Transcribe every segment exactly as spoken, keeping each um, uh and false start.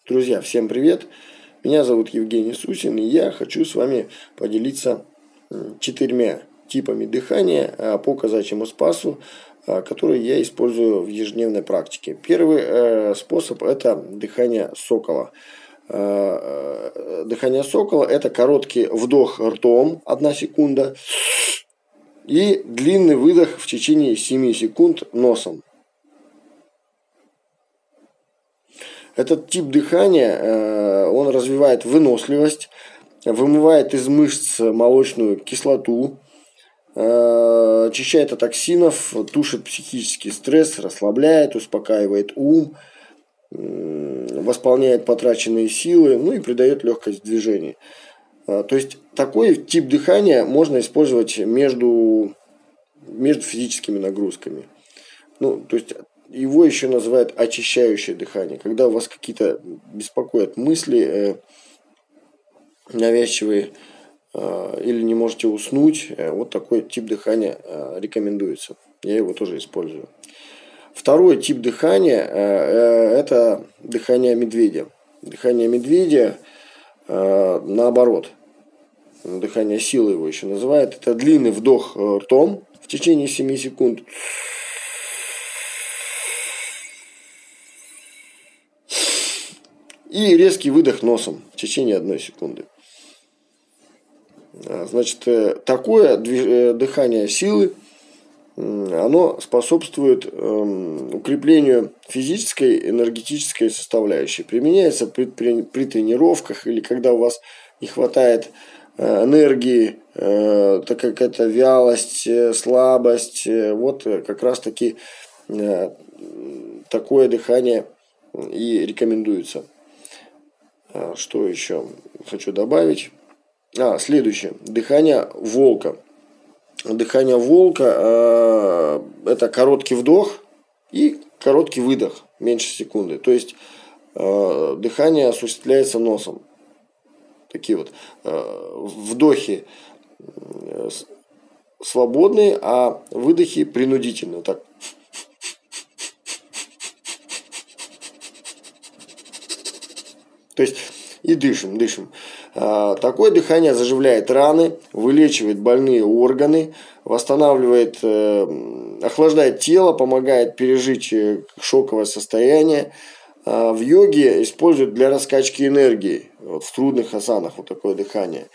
Друзья, всем привет! Меня зовут Евгений Сусин, и я хочу с вами поделиться четырьмя типами дыхания по казачьему спасу, которые я использую в ежедневной практике. Первый способ – это дыхание сокола. Дыхание сокола – это короткий вдох ртом, одна секунда, и длинный выдох в течение семи секунд носом. Этот тип дыхания, он развивает выносливость, вымывает из мышц молочную кислоту, очищает от токсинов, тушит психический стресс, расслабляет, успокаивает ум, восполняет потраченные силы, ну и придает легкость движения. То есть такой тип дыхания можно использовать между, между физическими нагрузками. Ну, то есть его еще называют очищающее дыхание. Когда у вас какие-то беспокоят мысли э, навязчивые э, или не можете уснуть, э, вот такой тип дыхания э, рекомендуется. Я его тоже использую. Второй тип дыхания э, э, это дыхание медведя. Дыхание медведя э, наоборот. Дыхание силы его еще называют. Это длинный вдох ртом в течение семи секунд. И резкий выдох носом в течение одной секунды. Значит, такое дыхание силы, оно способствует укреплению физической, энергетической составляющей. Применяется при, при, при тренировках или когда у вас не хватает энергии, так как это вялость, слабость. Вот как раз таки такое дыхание и рекомендуется. Что еще хочу добавить? А, следующее. Дыхание волка. Дыхание волка э, это короткий вдох и короткий выдох, меньше секунды. То есть э, дыхание осуществляется носом. Такие вот э, вдохи э, свободные, а выдохи принудительные. Так. То есть и дышим, дышим. Такое дыхание заживляет раны, вылечивает больные органы, восстанавливает, охлаждает тело, помогает пережить шоковое состояние. В йоге используют для раскачки энергии, вот в трудных асанах вот такое дыхание.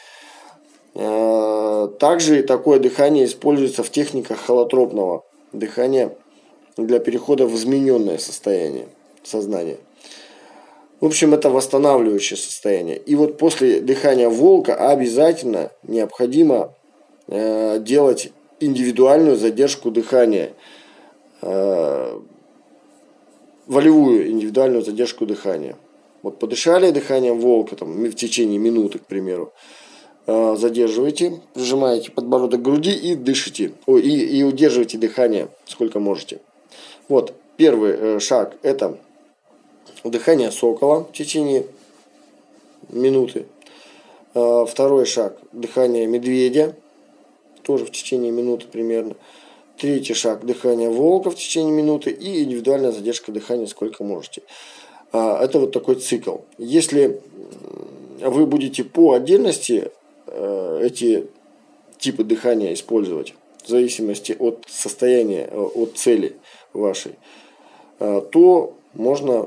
Также такое дыхание используется в техниках холотропного дыхания для перехода в измененное состояние сознания. В общем, это восстанавливающее состояние. И вот после дыхания волка обязательно необходимо э, делать индивидуальную задержку дыхания. Э, волевую индивидуальную задержку дыхания. Вот подышали дыханием волка там, в течение минуты, к примеру. Э, задерживаете, прижимаете подбородок к груди и дышите. Ой, и, и удерживаете дыхание сколько можете. Вот первый э, шаг это дыхание сокола в течение минуты. Второй шаг – дыхание медведя, тоже в течение минуты примерно. Третий шаг – дыхание волка в течение минуты и индивидуальная задержка дыхания сколько можете. Это вот такой цикл. Если вы будете по отдельности эти типы дыхания использовать, в зависимости от состояния, от цели вашей, то можно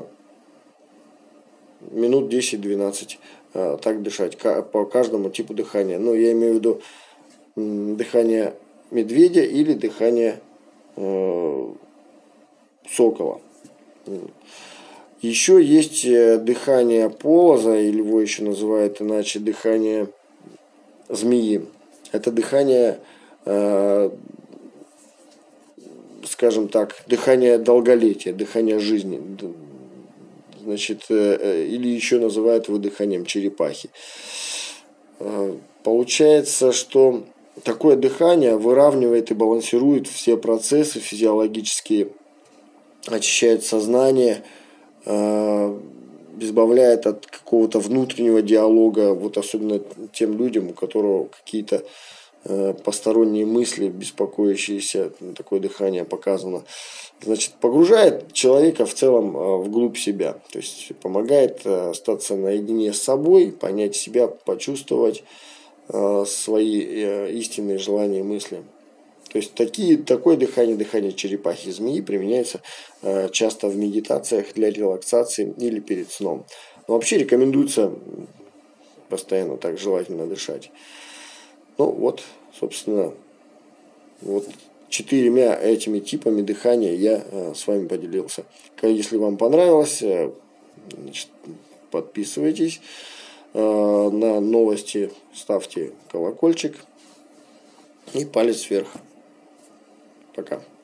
минут десять-двенадцать э, так дышать по каждому типу дыхания. Но я имею в виду э, дыхание медведя или дыхание э, сокола. Еще есть дыхание полоза, или его еще называют иначе дыхание змеи. Это дыхание, э, скажем так, дыхание долголетия, дыхание жизни. Значит, или еще называют его дыханием черепахи. Получается, что такое дыхание выравнивает и балансирует все процессы физиологические, очищает сознание, избавляет от какого-то внутреннего диалога, вот особенно тем людям, у которых какие-то посторонние мысли, беспокоящиеся, такое дыхание показано. Значит, погружает человека в целом вглубь себя. То есть помогает остаться наедине с собой, понять себя, почувствовать свои истинные желания и мысли. То есть такие, такое дыхание, дыхание черепахи и змеи применяется часто в медитациях для релаксации или перед сном. Но вообще рекомендуется постоянно так желательно дышать. Ну вот, собственно, вот четырьмя этими типами дыхания я э, с вами поделился. Если вам понравилось, э, значит, подписывайтесь э, на новости, ставьте колокольчик и палец вверх. Пока.